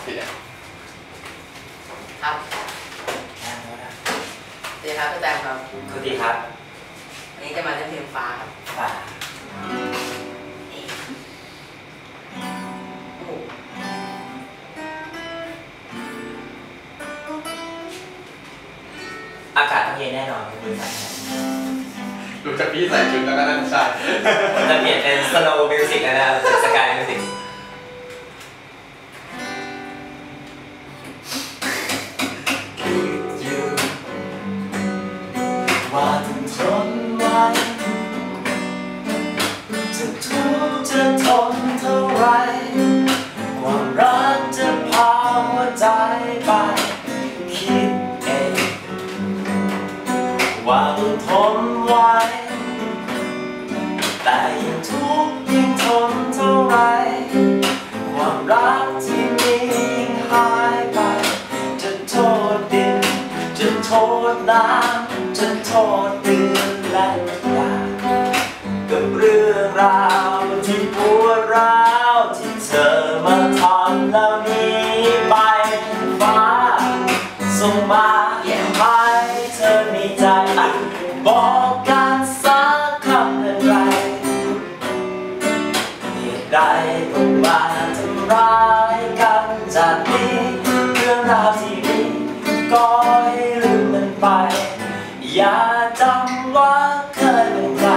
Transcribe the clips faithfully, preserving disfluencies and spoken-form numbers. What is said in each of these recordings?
สีแดงครับสวัสดีครับพี่แตมครับสวัสดีครับอันนี้จะมาเล่นเพลงฟ้าครับฟ้าอากาศต้องเย็นแน่นอนคุณผู้ชมดูจากพี่ใส่ชุดแล้วก็น่าจะใช่จะเปลี่ยนเป็น Snow Music แล้วนะเป็น Sky Music วันทนไว้จะทุกข์จะทนเท่าไรความรักจะพาหัวใจไปคิดเองว่าต้องทนไว้แต่ยิ่งทุกข์ยิ่งทนเท่าไรความรักที่มียิ่งหายไปจะโทษดินจะโทษน้ำจะโทษเดือนและดาวกับเรื่องราวที่ปวดร้าวที่เธอมาทำแล้วหนีไปฟ้าส่งมาให้เธอมีใจบอกกันสักคำหนึ่งไรเหตุใดต้องมาทำร้ายกันจากนี้เรื่องราวที่มีก็ให้ลืมมันไปอย่าจำว่าเคยเป็นใคร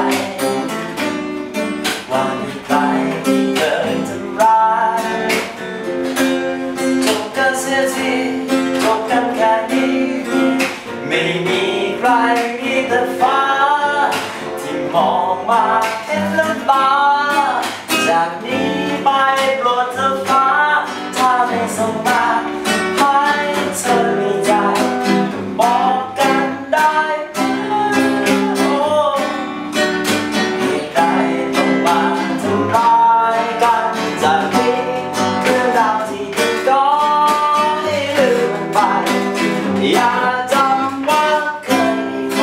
ว่ามีใครที่เคยทำร้ายจบกันเสียทีจบกันแค่นี้ไม่มีใครมีแต่ฟ้าที่มองมาเห็นน้ำตาจากนี้ไปโปรดเธอฟ้าถ้าไม่ส่งมาให้เธอมีใจบอกกันได้โอ้เหตุใดต้องมาทำร้ายกันจากนี้เรื่องราวที่ดีก็ให้ลืมมันไปอย่าจำว่าเคยมีใคร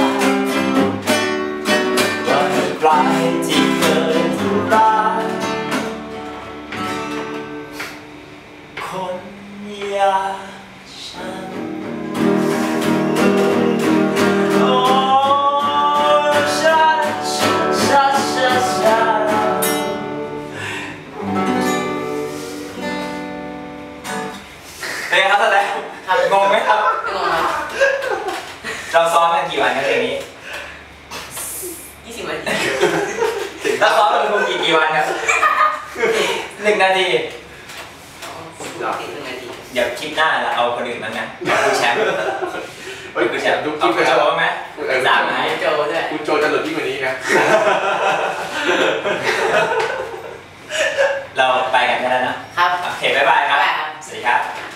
ว่าใครที่เคยทำร้ายคนอย่างฉันโอ้ชาชาชาชาชาเป็นไงครับแสดงงงไหมครับไม่งงครับเราซ้อมกันกี่วันครับเพลงนี้ยี่สิบนาทีเราซ้อมกันกี่กี่วันครับหนึ่งนาทีหนึ่งนาทีเดี๋ยวคลิปหน้าเราเอาคนอื่นมาไงคุณแชมป์คุณแชมป์ดูคลิปคุณโจไหมสามไหมโจด้วยคุณโจจะหลุดยิ่งกว่านี้นะเราไปกันได้แล้วนะครับโอเคบ๊ายบายครับสวัสดีครับ